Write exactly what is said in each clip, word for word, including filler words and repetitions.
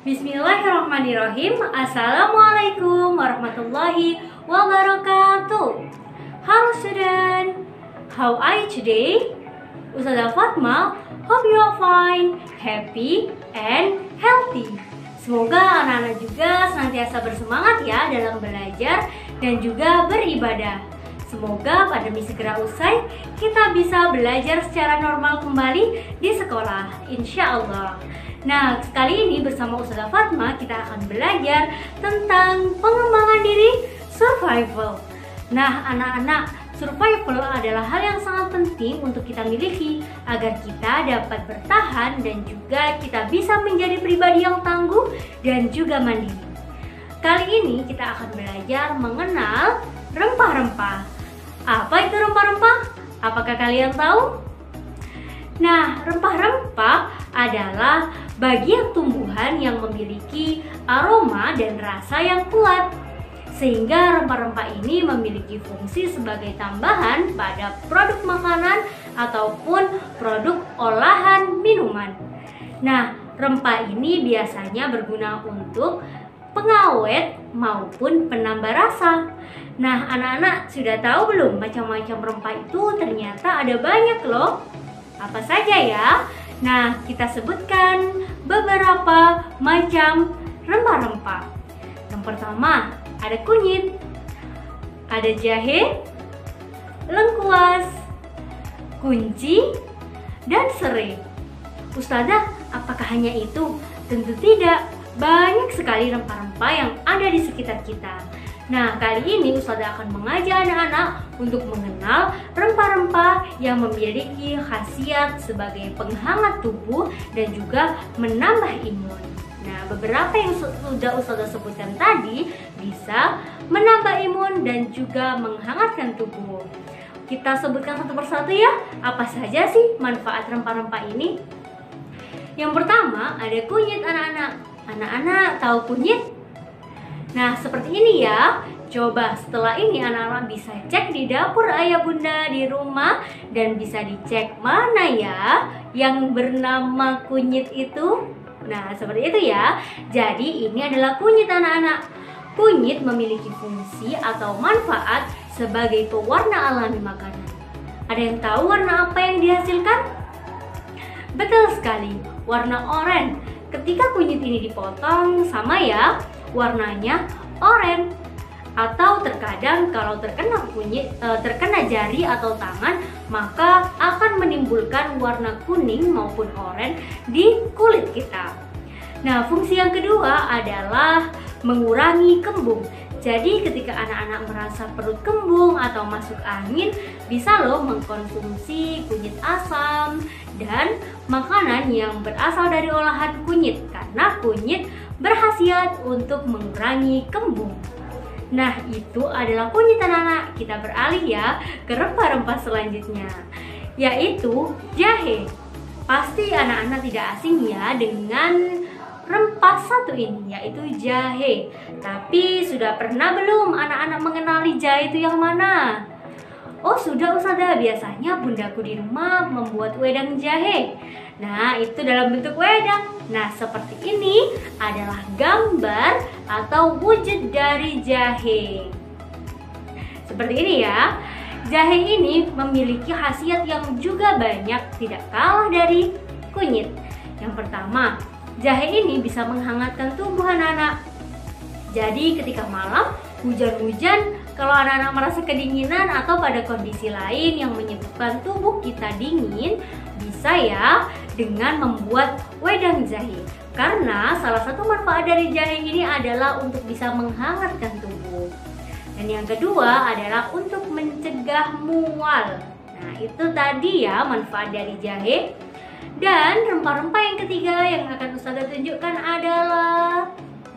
Bismillahirrahmanirrahim. Assalamualaikum warahmatullahi wabarakatuh. Hello student, how are you today? Ustazah Fatma, hope you are fine, happy, and healthy. Semoga anak-anak juga senantiasa bersemangat ya dalam belajar dan juga beribadah. Semoga pandemi segera usai, kita bisa belajar secara normal kembali di sekolah, insya Allah. Nah, kali ini bersama Ustazah Fatma kita akan belajar tentang pengembangan diri survival. Nah, anak-anak, survival adalah hal yang sangat penting untuk kita miliki agar kita dapat bertahan dan juga kita bisa menjadi pribadi yang tangguh dan juga mandiri. Kali ini kita akan belajar mengenal rempah-rempah. Apa itu rempah-rempah? Apakah kalian tahu? Nah, rempah-rempah adalah bagian tumbuhan yang memiliki aroma dan rasa yang kuat. Sehingga rempah-rempah ini memiliki fungsi sebagai tambahan pada produk makanan ataupun produk olahan minuman. Nah, rempah ini biasanya berguna untuk pengawet maupun penambah rasa. Nah, anak-anak sudah tahu belum macam-macam rempah itu ternyata ada banyak loh. Apa saja ya? Nah, kita sebutkan beberapa macam rempah-rempah. Yang pertama, ada kunyit, ada jahe, lengkuas, kunci, dan serai. Ustazah, apakah hanya itu? Tentu tidak. Banyak sekali rempah-rempah yang ada di sekitar kita. Nah, kali ini Ustazah akan mengajak anak-anak untuk mengenal rempah-rempah yang memiliki khasiat sebagai penghangat tubuh dan juga menambah imun. Nah, beberapa yang sudah Ustazah sebutkan tadi bisa menambah imun dan juga menghangatkan tubuh. Kita sebutkan satu persatu ya, apa saja sih manfaat rempah-rempah ini? Yang pertama, ada kunyit anak-anak. Anak-anak tahu kunyit? Nah, seperti ini ya. Coba setelah ini anak-anak bisa cek di dapur ayah bunda di rumah dan bisa dicek mana ya yang bernama kunyit itu. Nah, seperti itu ya. Jadi ini adalah kunyit anak-anak. Kunyit memiliki fungsi atau manfaat sebagai pewarna alami makanan. Ada yang tahu warna apa yang dihasilkan? Betul sekali, warna oranye. Ketika kunyit ini dipotong, sama ya, warnanya oranye. Atau terkadang kalau terkena kunyit, e, terkena jari atau tangan, maka akan menimbulkan warna kuning maupun oranye di kulit kita. Nah, fungsi yang kedua adalah mengurangi kembung. Jadi ketika anak-anak merasa perut kembung atau masuk angin, bisa loh mengkonsumsi kunyit asam dan makanan yang berasal dari olahan kunyit, karena kunyit berkhasiat untuk mengurangi kembung. Nah, itu adalah kunyit anak-anak. Kita beralih ya ke rempah-rempah selanjutnya, yaitu jahe. Pasti anak-anak tidak asing ya dengan rempah satu ini, yaitu jahe. Tapi sudah pernah belum anak-anak mengenali jahe itu yang mana? Oh sudah Ustazah, biasanya bundaku di rumah membuat wedang jahe. Nah, itu dalam bentuk wedang. Nah, seperti ini adalah gambar atau wujud dari jahe. Seperti ini ya. Jahe ini memiliki khasiat yang juga banyak, tidak kalah dari kunyit. Yang pertama, jahe ini bisa menghangatkan tubuh anak-anak. Jadi ketika malam hujan-hujan, kalau anak-anak merasa kedinginan atau pada kondisi lain yang menyebabkan tubuh kita dingin, bisa ya dengan membuat wedang jahe. Karena salah satu manfaat dari jahe ini adalah untuk bisa menghangatkan tubuh. Dan yang kedua adalah untuk mencegah mual. Nah, itu tadi ya manfaat dari jahe. Dan rempah-rempah yang ketiga yang akan Ustazah tunjukkan adalah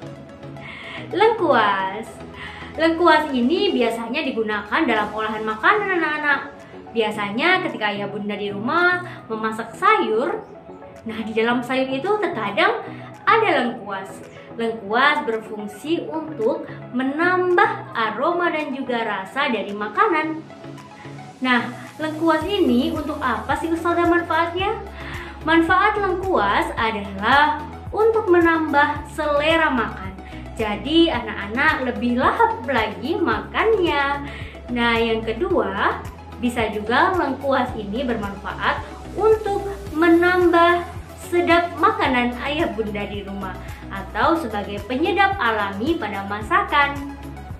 lengkuas. Lengkuas ini biasanya digunakan dalam olahan makanan anak-anak. Biasanya ketika ayah bunda di rumah memasak sayur, nah di dalam sayur itu terkadang ada lengkuas. Lengkuas berfungsi untuk menambah aroma dan juga rasa dari makanan. Nah, lengkuas ini untuk apa sih Ustazah manfaatnya? Manfaat lengkuas adalah untuk menambah selera makan. Jadi anak-anak lebih lahap lagi makannya. Nah, yang kedua, bisa juga lengkuas ini bermanfaat untuk menambah sedap makanan ayah bunda di rumah atau sebagai penyedap alami pada masakan.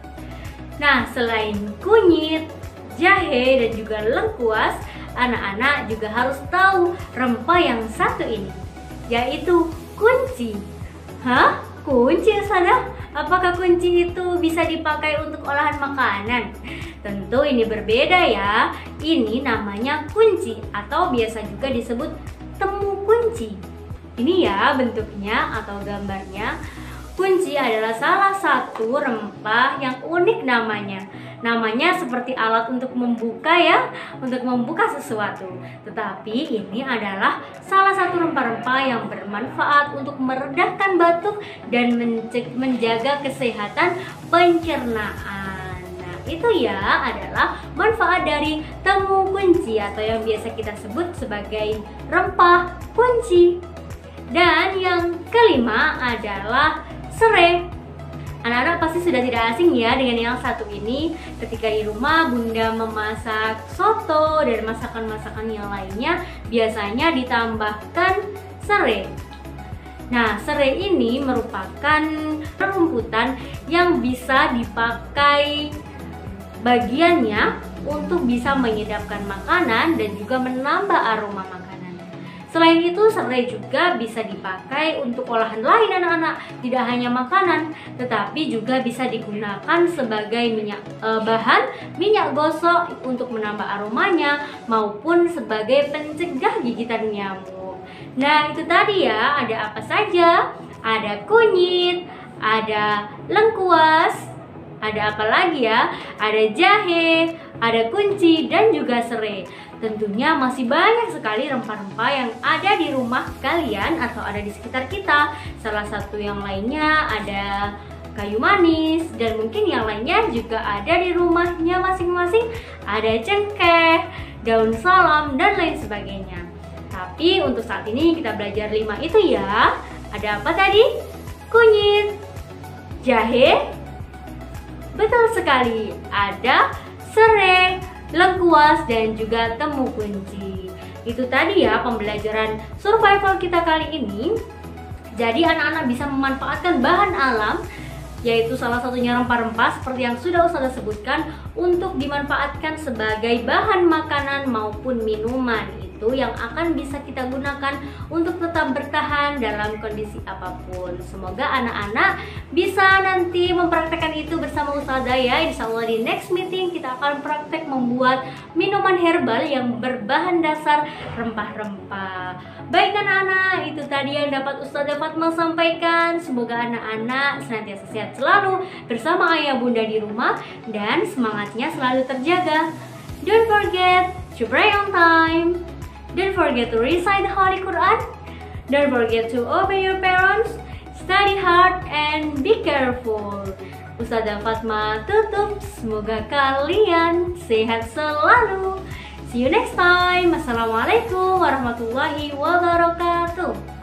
Nah, selain kunyit, jahe, dan juga lengkuas, anak-anak juga harus tahu rempah yang satu ini, yaitu kunci. Hah? Kunci, Ustazah? Apakah kunci itu bisa dipakai untuk olahan makanan? Tentu ini berbeda ya. Ini namanya kunci atau biasa juga disebut temu kunci. Ini ya bentuknya atau gambarnya. Kunci adalah salah satu rempah yang unik namanya. Namanya seperti alat untuk membuka ya, untuk membuka sesuatu. Tetapi ini adalah salah satu rempah-rempah yang bermanfaat untuk meredakan batuk dan menjaga kesehatan pencernaan. Nah, itu ya adalah manfaat dari temu kunci atau yang biasa kita sebut sebagai rempah kunci. Dan yang kelima adalah serai. Anak-anak pasti sudah tidak asing ya dengan yang satu ini. Ketika di rumah bunda memasak soto dan masakan-masakan yang lainnya, biasanya ditambahkan serai. Nah, serai ini merupakan rumputan yang bisa dipakai bagiannya untuk bisa menyedapkan makanan dan juga menambah aroma makanan. Selain itu, serai juga bisa dipakai untuk olahan lain anak-anak, tidak hanya makanan, tetapi juga bisa digunakan sebagai minyak e, bahan minyak gosok untuk menambah aromanya maupun sebagai pencegah gigitan nyamuk. Nah, itu tadi ya, ada apa saja? Ada kunyit, ada lengkuas, ada apa lagi ya? Ada jahe, ada kunci, dan juga serai. Tentunya masih banyak sekali rempah-rempah yang ada di rumah kalian atau ada di sekitar kita. Salah satu yang lainnya ada kayu manis, dan mungkin yang lainnya juga ada di rumahnya masing-masing. Ada cengkeh, daun salam, dan lain sebagainya. Tapi untuk saat ini kita belajar lima itu ya. Ada apa tadi? Kunyit, jahe, betul sekali, ada serai, lengkuas, dan juga temu kunci. Itu tadi ya pembelajaran survival kita kali ini. Jadi anak-anak bisa memanfaatkan bahan alam, yaitu salah satunya rempah-rempah seperti yang sudah Ustazah sebutkan, untuk dimanfaatkan sebagai bahan makanan maupun minuman. Itu yang akan bisa kita gunakan untuk tetap bertahan dalam kondisi apapun. Semoga anak-anak bisa nanti mempraktekkan itu bersama Ustazah ya. Insya Allah di next meeting kita akan praktek membuat minuman herbal yang berbahan dasar rempah-rempah. Baik anak-anak, itu tadi yang dapat Ustazah Fatma sampaikan. Semoga anak-anak senantiasa sehat selalu bersama ayah bunda di rumah dan semangatnya selalu terjaga. Don't forget to pray on time. Don't forget to recite the Holy Quran. Don't forget to obey your parents. Study hard and be careful. Ustazah Fatma tutup. Semoga kalian sehat selalu. See you next time. Assalamualaikum warahmatullahi wabarakatuh.